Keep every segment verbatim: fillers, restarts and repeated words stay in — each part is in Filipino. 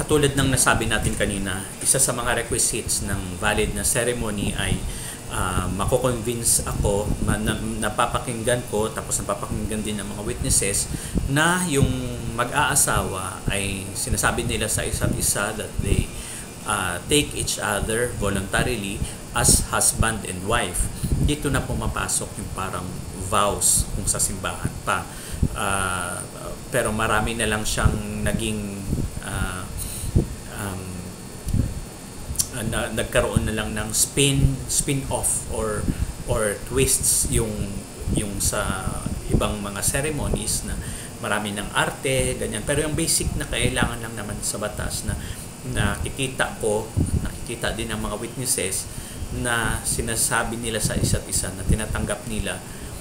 katulad ng nasabi natin kanina, isa sa mga requisites ng valid na ceremony ay uh, mako-convince ako, ma, na, napapakinggan ko, tapos napapakinggan din ng mga witnesses na yung mag-aasawa ay sinasabi nila sa isa't isa that they uh, take each other voluntarily as husband and wife. Dito na pumapasok yung parang vows kung sa simbahan pa. Uh, pero marami na lang siyang naging uh, um, na, nagkaroon na lang ng spin spin off or or twists yung yung sa ibang mga ceremonies na marami ng arte ganyan, pero yung basic na kailangan lang naman sa batas na nakikita ko, nakikita din ng mga witnesses na sinasabi nila sa isa't isa na tinatanggap nila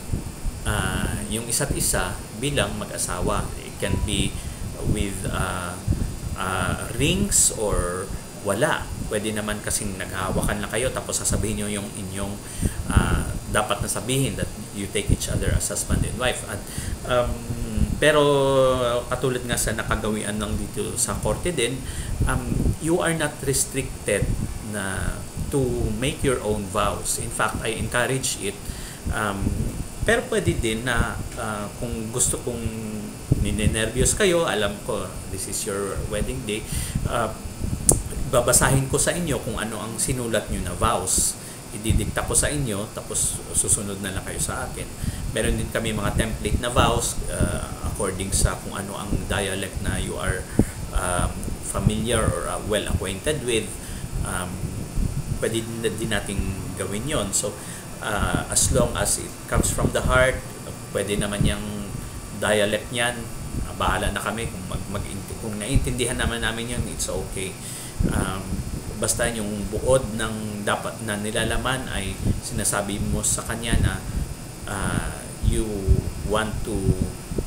uh, yung isa't isa bilang mag-asawa. It can be with uh, uh, rings or wala. Pwede naman kasing naghahawakan lang kayo tapos sasabihin nyo yung inyong uh, dapat na sabihin that you take each other as husband and wife. At um, pero katulad nga sa nakagawian ng dito sa korte din, um, you are not restricted na to make your own vows. In fact, I encourage it. Um, pero pwede din na uh, kung gusto kong ninenervyos kayo, alam ko this is your wedding day, uh, babasahin ko sa inyo kung ano ang sinulat nyo na vows. Ididikta ko sa inyo, tapos susunod na lang kayo sa akin. Meron din kami mga template na vows uh, according sa kung ano ang dialect na you are um, familiar or uh, well acquainted with. Um, pwede din, din natin gawin yon. So, uh, as long as it comes from the heart, pwede naman yung dialect niyan, bahala na kami kung, mag, mag, kung naintindihan naman namin yun, it's okay. Um, basta yung buod ng dapat na nilalaman ay sinasabi mo sa kanya na uh, you want to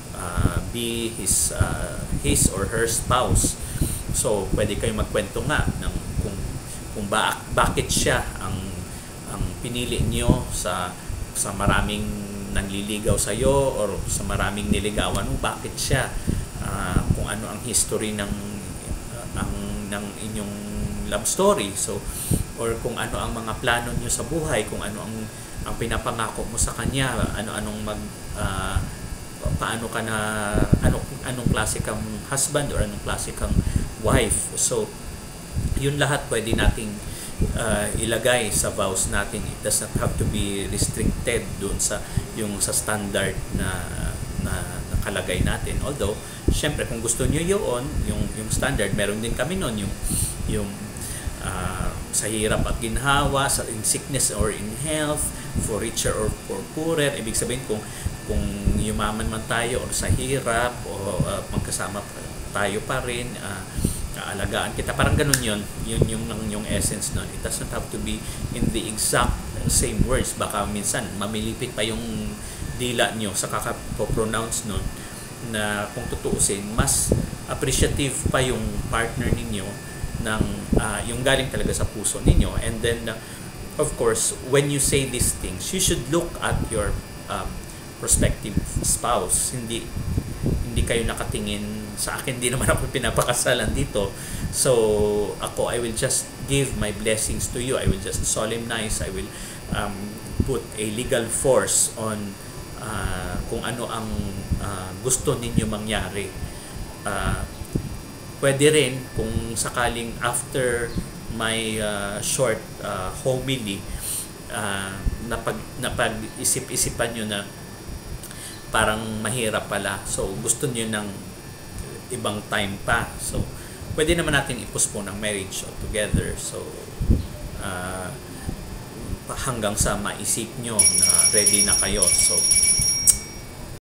uh, be his uh, his or her spouse. So pwede kayo magkwento nga ng kung kung ba, bakit siya ang ang pinili niyo sa sa maraming nanliligaw sa iyo or sa maraming niligawan mo, bakit siya, uh, kung ano ang history ng uh, ang ng inyong love story. So or kung ano ang mga plano niyo sa buhay, kung ano ang ang pinapangako mo sa kanya, ano-anong mag uh, paano ka na ano anong klase kang husband or anong klase kang wife. So yun lahat pwede nating uh, ilagay sa vows natin. It does not have to be restricted doon sa yung sa standard na na nakalagay natin. Although syempre kung gusto niyo yun, yung yung standard, meron din kami noon yung yung uh, sa hirap at ginhawa, sa in sickness or in health, for richer or for poorer. Ibig sabihin kung kung yumaman man tayo or sa hirap o uh, magkasama tayo pa rin, uh, alagaan kita, parang ganun yun yun yung, yung essence nun. It doesn't have to be in the exact same words. Baka minsan mamilipit pa yung dila nyo sa kakapronounce nun, na kung tutuusin mas appreciative pa yung partner ninyo ng uh, yung galing talaga sa puso ninyo. And then uh, of course when you say these things, you should look at your um, prospective spouse. Hindi hindi kayo nakatingin sa akin, di naman ako pinapakasalan dito. So ako, I will just give my blessings to you. I will just solemnize. I will um, put a legal force on uh, kung ano ang uh, gusto ninyo mangyari. Uh, pwede rin kung sakaling after my uh, short uh, homily, uh, napag, napag-isip-isipan nyo na parang mahirap pala. So gusto niyo ng ibang time pa. So pwede naman natin i-postpone ang marriage altogether. So uh, hanggang sa maisip nyo na ready na kayo. So